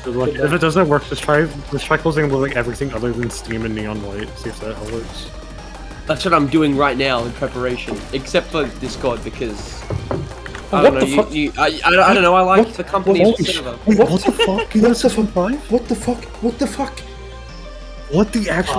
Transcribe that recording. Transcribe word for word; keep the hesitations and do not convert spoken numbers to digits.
Good luck. If it doesn't work, just try just try closing like everything other than Steam and Neon White. See if that works. That's what I'm doing right now in preparation, except for Discord because I What don't know. the You, fuck? you, I, I, I don't know. I like What- the company what- of server. Wait, What what the the fuck? You got seven five? What the fuck? What the fuck? What the actual?